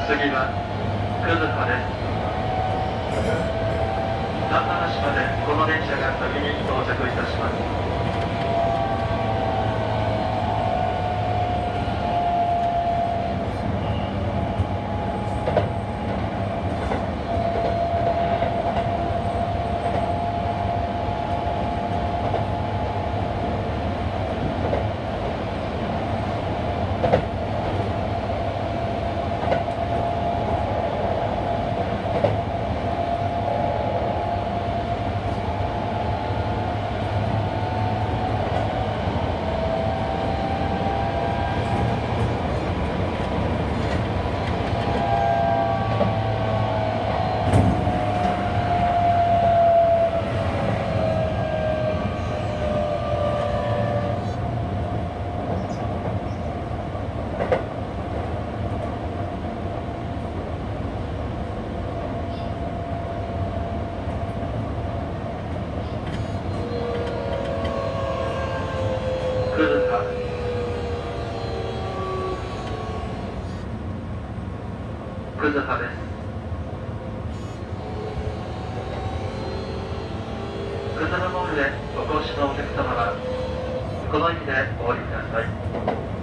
次は葛葉です。三橋までこの電車が先に到着いたします。葛葉です。葛葉モールへお越しのお客様はこの駅でお降りください。